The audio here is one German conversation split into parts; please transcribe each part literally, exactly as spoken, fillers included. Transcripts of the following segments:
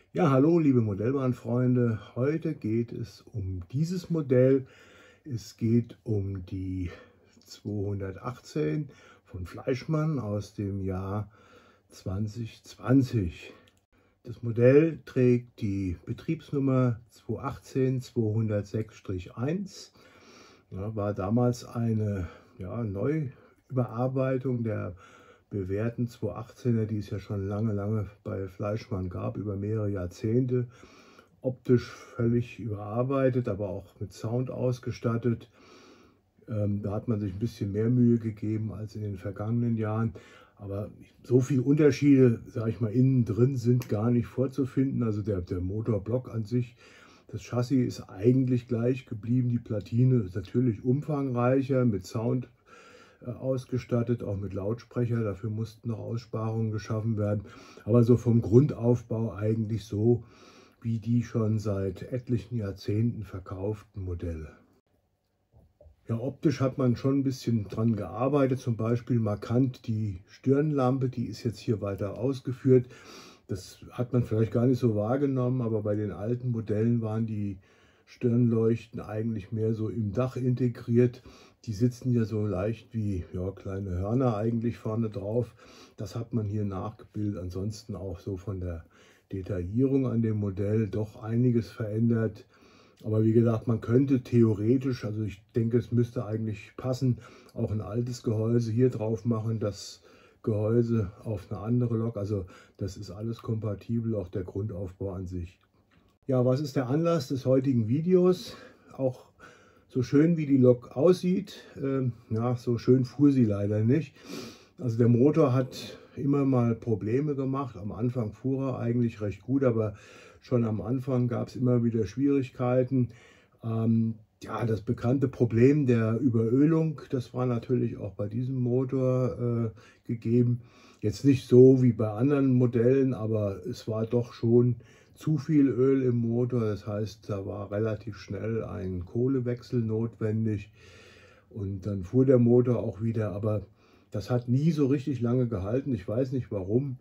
Ja, hallo liebe Modellbahnfreunde. Heute geht es um dieses Modell. Es geht um die zweihundertachtzehn von Fleischmann aus dem Jahr zwanzig zwanzig. Das Modell trägt die Betriebsnummer zweihundertachtzehn zweihundertsechs eins. Ja, war damals eine ja, Neuüberarbeitung der bewährten zweihundertachtzehner, die es ja schon lange, lange bei Fleischmann gab, über mehrere Jahrzehnte. Optisch völlig überarbeitet, aber auch mit Sound ausgestattet. Ähm, da hat man sich ein bisschen mehr Mühe gegeben als in den vergangenen Jahren. Aber so viele Unterschiede, sage ich mal, innen drin sind gar nicht vorzufinden. Also der, der Motorblock an sich, das Chassis ist eigentlich gleich geblieben. Die Platine ist natürlich umfangreicher mit Sound ausgestattet, auch mit Lautsprecher. Dafür mussten noch Aussparungen geschaffen werden. Aber so vom Grundaufbau eigentlich so wie die schon seit etlichen Jahrzehnten verkauften Modelle. Ja, optisch hat man schon ein bisschen dran gearbeitet. Zum Beispiel markant die Stirnlampe, die ist jetzt hier weiter ausgeführt. Das hat man vielleicht gar nicht so wahrgenommen, aber bei den alten Modellen waren die Stirnleuchten eigentlich mehr so im Dach integriert. Die sitzen ja so leicht wie ja, kleine Hörner eigentlich vorne drauf. Das hat man hier nachgebildet. Ansonsten auch so von der Detaillierung an dem Modell doch einiges verändert. Aber wie gesagt, man könnte theoretisch, also ich denke, es müsste eigentlich passen, auch ein altes Gehäuse hier drauf machen, das Gehäuse auf eine andere Lok. Also das ist alles kompatibel, auch der Grundaufbau an sich. Ja, was ist der Anlass des heutigen Videos? Auch so schön wie die Lok aussieht, äh, ja, so schön fuhr sie leider nicht. Also der Motor hat immer mal Probleme gemacht. Am Anfang fuhr er eigentlich recht gut, aber schon am Anfang gab es immer wieder Schwierigkeiten. Ähm, ja, das bekannte Problem der Überölung, das war natürlich auch bei diesem Motor äh, gegeben. Jetzt nicht so wie bei anderen Modellen, aber es war doch schon zu viel Öl im Motor. Das heißt, da war relativ schnell ein Kohlewechsel notwendig und dann fuhr der Motor auch wieder, aber das hat nie so richtig lange gehalten. Ich weiß nicht warum.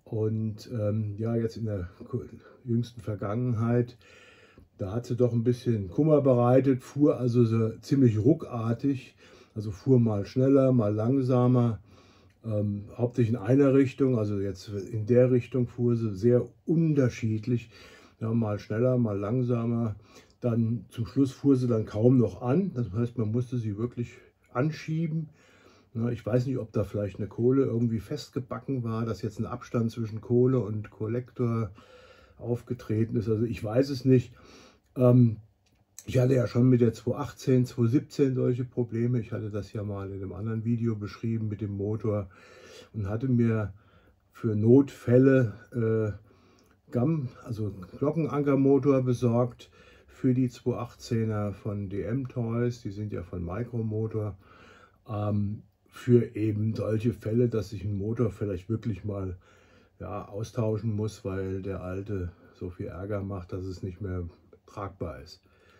Und ähm, ja, jetzt in der jüngsten Vergangenheit, da hat sie doch ein bisschen Kummer bereitet, fuhr also so ziemlich ruckartig, also fuhr mal schneller, mal langsamer, ähm, hauptsächlich in einer Richtung, also jetzt in der Richtung fuhr sie sehr unterschiedlich, ja, mal schneller, mal langsamer. Dann zum Schluss fuhr sie dann kaum noch an, das heißt, man musste sie wirklich anschieben. Ja, ich weiß nicht, ob da vielleicht eine Kohle irgendwie festgebacken war, dass jetzt ein Abstand zwischen Kohle und Kollektor aufgetreten ist. Also ich weiß es nicht. Ähm, ich hatte ja schon mit der zweihundertachtzehn, zweihundertsiebzehn solche Probleme. Ich hatte das ja mal in einem anderen Video beschrieben mit dem Motor und hatte mir für Notfälle äh, Gamm, also Glockenankermotor besorgt für die zweihundertachtzehner von D M Toys. Die sind ja von Micromotor. Ähm, für eben solche Fälle, dass ich einen Motor vielleicht wirklich mal ja, austauschen muss, weil der alte so viel Ärger macht, dass es nicht mehr tragbar ist.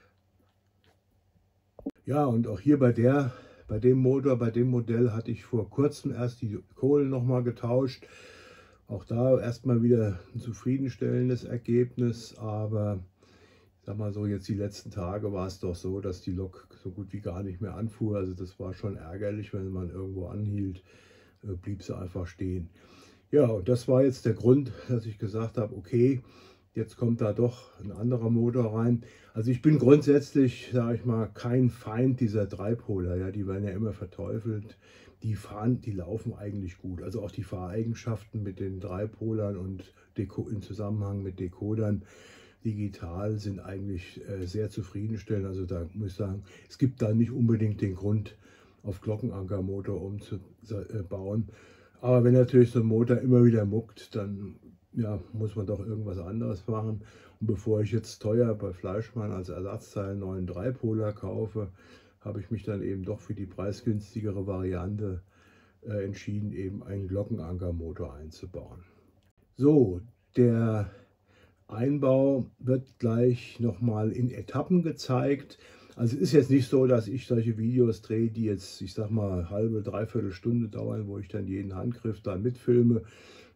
Ja, und auch hier bei der, bei dem Motor, bei dem Modell hatte ich vor kurzem erst die Kohlen noch mal getauscht. Auch da erstmal wieder ein zufriedenstellendes Ergebnis, aber ich sag mal so, jetzt die letzten Tage war es doch so, dass die Lok so gut wie gar nicht mehr anfuhr. Also das war schon ärgerlich, wenn man irgendwo anhielt, blieb sie einfach stehen. Ja, und das war jetzt der Grund, dass ich gesagt habe, okay, jetzt kommt da doch ein anderer Motor rein. Also ich bin grundsätzlich, sage ich mal, kein Feind dieser Dreipoler. Ja, die werden ja immer verteufelt. Die fahren, die laufen eigentlich gut. Also auch die Fahreigenschaften mit den Dreipolern und Deko im Zusammenhang mit Dekodern digital sind eigentlich äh, sehr zufriedenstellend. Also da muss ich sagen, es gibt da nicht unbedingt den Grund, auf Glockenankermotor umzubauen. Aber wenn natürlich so ein Motor immer wieder muckt, dann ja, muss man doch irgendwas anderes machen. Und bevor ich jetzt teuer bei Fleischmann als Ersatzteil einen neuen Dreipoler kaufe, habe ich mich dann eben doch für die preisgünstigere Variante äh, entschieden, eben einen Glockenankermotor einzubauen. So, der Einbau wird gleich nochmal in Etappen gezeigt. Also es ist jetzt nicht so, dass ich solche Videos drehe, die jetzt, ich sag mal, halbe, dreiviertel Stunde dauern, wo ich dann jeden Handgriff da mitfilme.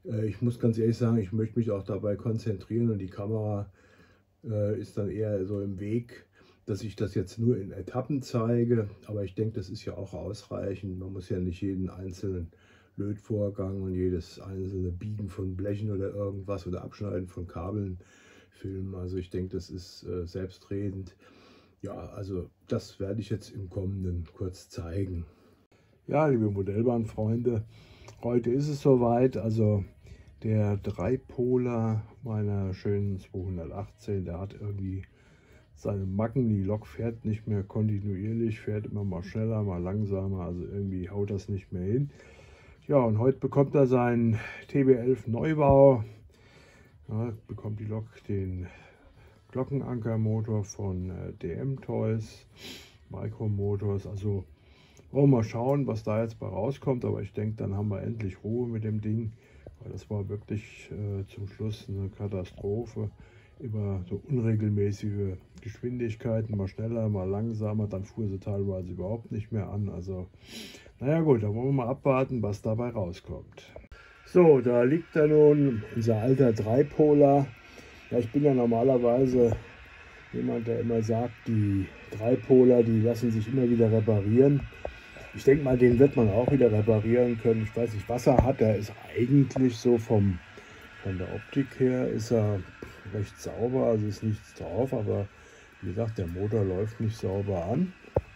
Äh, ich muss ganz ehrlich sagen, ich möchte mich auch dabei konzentrieren und die Kamera äh, ist dann eher so im Weg, dass ich das jetzt nur in Etappen zeige. Aber ich denke, das ist ja auch ausreichend. Man muss ja nicht jeden einzelnen Lötvorgang und jedes einzelne Biegen von Blechen oder irgendwas oder Abschneiden von Kabeln filmen. Also ich denke, das ist äh, selbstredend. Ja, also das werde ich jetzt im Kommenden kurz zeigen. Ja, liebe Modellbahnfreunde, heute ist es soweit. Also der Dreipoler meiner schönen zweihundertachtzehn, der hat irgendwie seine Macken. Die Lok fährt nicht mehr kontinuierlich, fährt immer mal schneller, mal langsamer. Also irgendwie haut das nicht mehr hin. Ja, und heute bekommt er seinen T B elf Neubau. Ja, bekommt die Lok den Glockenankermotor von äh, D M Toys, Micro Motors. Also wollen wir mal schauen, was da jetzt bei rauskommt. Aber ich denke, dann haben wir endlich Ruhe mit dem Ding, weil das war wirklich äh, zum Schluss eine Katastrophe. Immer so unregelmäßige Geschwindigkeiten, mal schneller, mal langsamer. Dann fuhr sie teilweise überhaupt nicht mehr an. Also naja gut, da wollen wir mal abwarten, was dabei rauskommt. So, da liegt da nun unser alter Dreipoler. Ja, ich bin ja normalerweise jemand, der immer sagt, die Dreipoler, die lassen sich immer wieder reparieren. Ich denke mal, den wird man auch wieder reparieren können. Ich weiß nicht, was er hat. Er ist eigentlich so vom, von der Optik her ist er recht sauber, also ist nichts drauf. Aber wie gesagt, der Motor läuft nicht sauber an.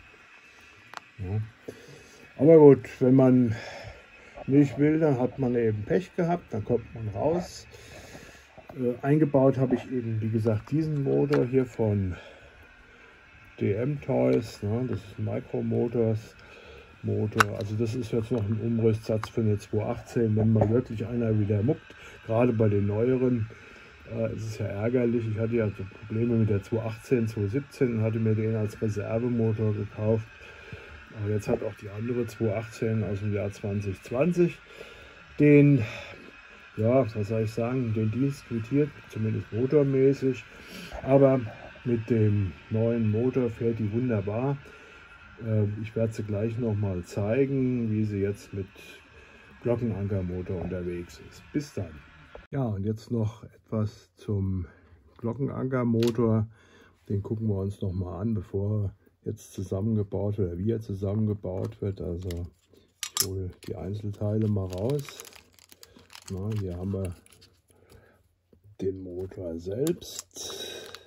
Ja. Aber gut, wenn man nicht will, dann hat man eben Pech gehabt, dann kommt man raus. Äh, eingebaut habe ich eben, wie gesagt, diesen Motor hier von D M Toys. Ne? Das ist ein Micro Motors Motor. Also das ist jetzt noch ein Umrüstsatz für eine zweihundertachtzehn, wenn mal wirklich einer wieder muckt. Gerade bei den neueren äh, ist es ja ärgerlich. Ich hatte ja so Probleme mit der zweihundertachtzehn, zweihundertsiebzehn und hatte mir den als Reservemotor gekauft. Aber jetzt hat auch die andere zweihundertachtzehn aus dem Jahr zwanzig zwanzig den, ja, was soll ich sagen, den Dienst quittiert, zumindest motormäßig. Aber mit dem neuen Motor fährt die wunderbar. Ich werde sie gleich nochmal zeigen, wie sie jetzt mit Glockenankermotor unterwegs ist. Bis dann. Ja, und jetzt noch etwas zum Glockenankermotor. Den gucken wir uns nochmal an, bevor jetzt zusammengebaut wird, oder wie er zusammengebaut wird. Also ich hole die Einzelteile mal raus. Na, hier haben wir den Motor selbst.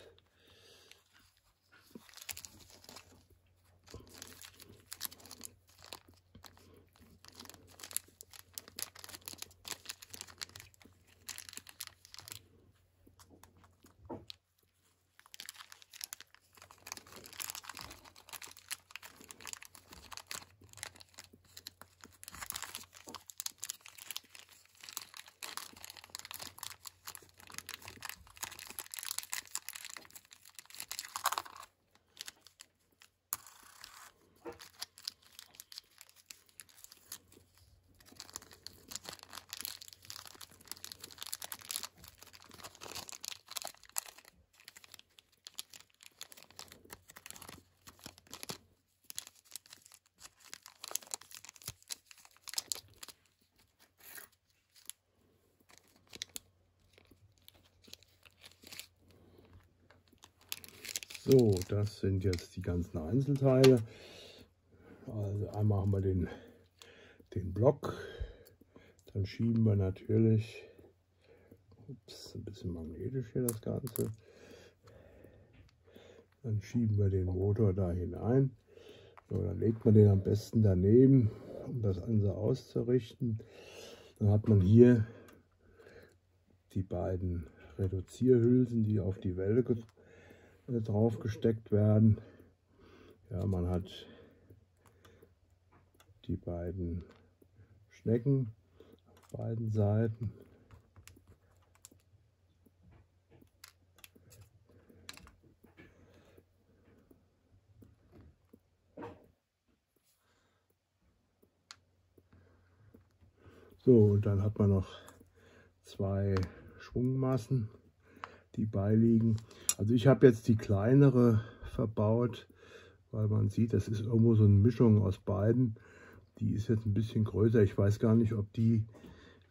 So, das sind jetzt die ganzen Einzelteile. Also einmal haben wir den, den Block, dann schieben wir natürlich, ups, ein bisschen magnetisch hier das Ganze, dann schieben wir den Motor da hinein. So, dann legt man den am besten daneben, um das Ganze auszurichten. Dann hat man hier die beiden Reduzierhülsen, die auf die Welle drauf gesteckt werden. Ja, man hat die beiden Schnecken auf beiden Seiten. So, und dann hat man noch zwei Schwungmassen, die beiliegen. Also ich habe jetzt die kleinere verbaut, weil man sieht, das ist irgendwo so eine Mischung aus beiden. Die ist jetzt ein bisschen größer. Ich weiß gar nicht, ob die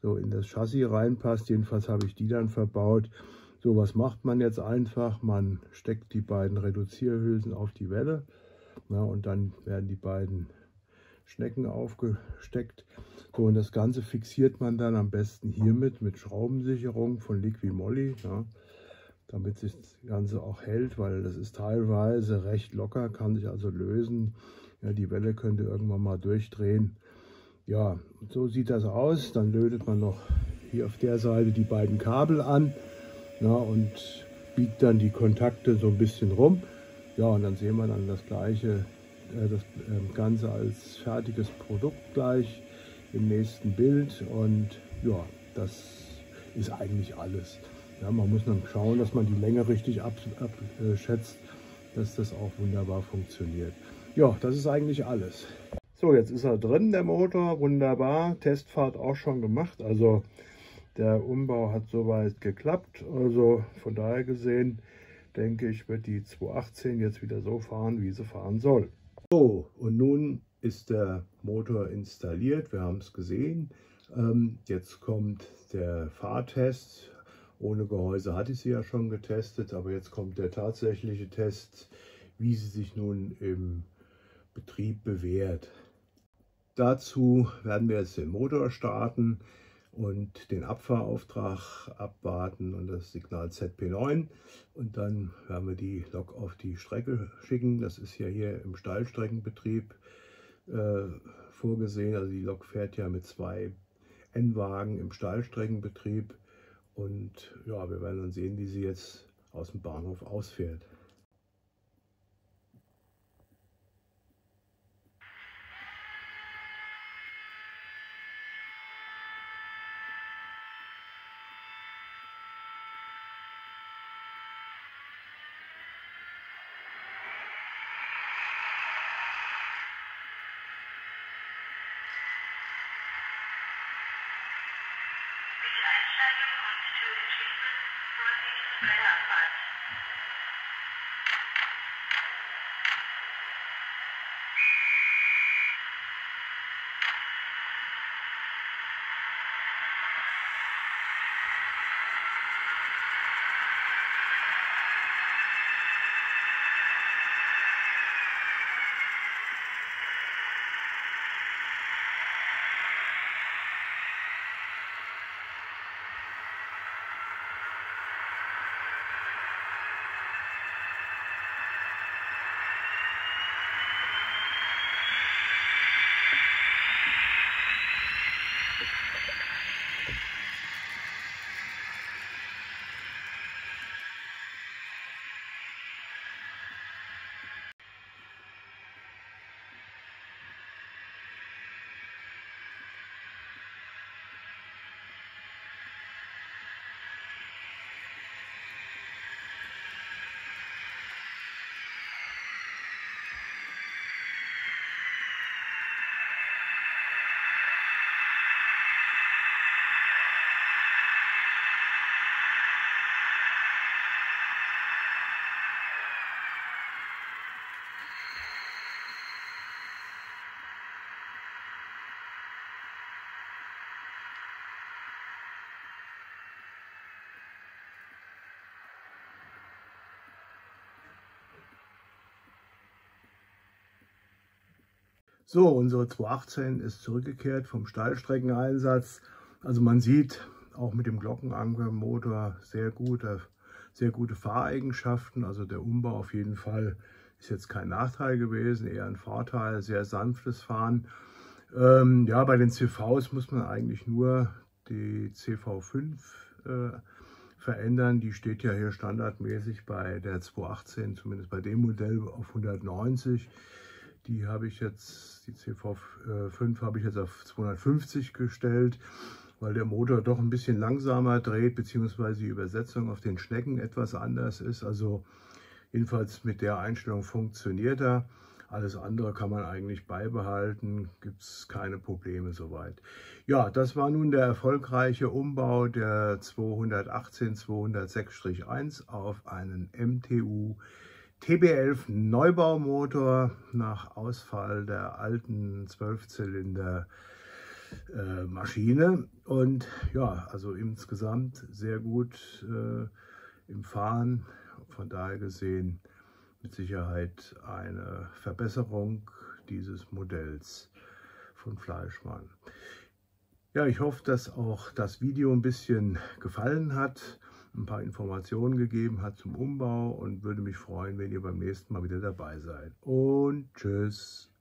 so in das Chassis reinpasst. Jedenfalls habe ich die dann verbaut. So, was macht man jetzt einfach? Man steckt die beiden Reduzierhülsen auf die Welle, na, und dann werden die beiden Schnecken aufgesteckt. So, und das Ganze fixiert man dann am besten hiermit mit Schraubensicherung von Liqui-Moly, ja, damit sich das Ganze auch hält, weil das ist teilweise recht locker, kann sich also lösen. Ja, die Welle könnte irgendwann mal durchdrehen. Ja, so sieht das aus. Dann lötet man noch hier auf der Seite die beiden Kabel an, ja, und biegt dann die Kontakte so ein bisschen rum. Ja, und dann sehen wir dann das gleiche, äh, das äh, Ganze als fertiges Produkt gleich im nächsten Bild. Und ja, das ist eigentlich alles. Ja, man muss dann schauen, dass man die Länge richtig abschätzt, dass das auch wunderbar funktioniert. Ja, das ist eigentlich alles. So, jetzt ist er drin, der Motor, wunderbar. Testfahrt auch schon gemacht, also der Umbau hat soweit geklappt. Also von daher gesehen, denke ich, wird die zweihundertachtzehn jetzt wieder so fahren, wie sie fahren soll. So, und nun ist der Motor installiert, wir haben es gesehen. Ähm, jetzt kommt der Fahrtest. Ohne Gehäuse hatte ich sie ja schon getestet, aber jetzt kommt der tatsächliche Test, wie sie sich nun im Betrieb bewährt. Dazu werden wir jetzt den Motor starten und den Abfahrauftrag abwarten und das Signal Z P neun, und dann werden wir die Lok auf die Strecke schicken. Das ist ja hier im Stallstreckenbetrieb äh, vorgesehen, also die Lok fährt ja mit zwei N-Wagen im Stallstreckenbetrieb, und ja, wir werden dann sehen, wie sie jetzt aus dem Bahnhof ausfährt. Einsteigen und Türen schließen. Vorsicht, Bretterabfahrt. So, unsere zweihundertachtzehn ist zurückgekehrt vom Stallstreckeneinsatz. Also man sieht auch mit dem Glockenankermotor sehr gute, sehr gute Fahreigenschaften. Also der Umbau auf jeden Fall ist jetzt kein Nachteil gewesen, eher ein Vorteil, sehr sanftes Fahren. Ähm, ja, bei den C Vs muss man eigentlich nur die C V fünf äh, verändern. Die steht ja hier standardmäßig bei der zweihundertachtzehn, zumindest bei dem Modell, auf hundertneunzig. Die habe ich jetzt, die C V fünf habe ich jetzt auf zweihundertfünfzig gestellt, weil der Motor doch ein bisschen langsamer dreht, beziehungsweise die Übersetzung auf den Schnecken etwas anders ist. Also jedenfalls mit der Einstellung funktioniert er. Alles andere kann man eigentlich beibehalten, gibt es keine Probleme soweit. Ja, das war nun der erfolgreiche Umbau der zweihundertachtzehn zweihundertsechs eins auf einen M T U T B elf Neubaumotor nach Ausfall der alten zwölf Zylinder äh, Maschine. Und ja, also insgesamt sehr gut äh, im Fahren. Von daher gesehen mit Sicherheit eine Verbesserung dieses Modells von Fleischmann. Ja, ich hoffe, dass auch das Video ein bisschen gefallen hat, ein paar Informationen gegeben hat zum Umbau und würde mich freuen, wenn ihr beim nächsten Mal wieder dabei seid. Und tschüss!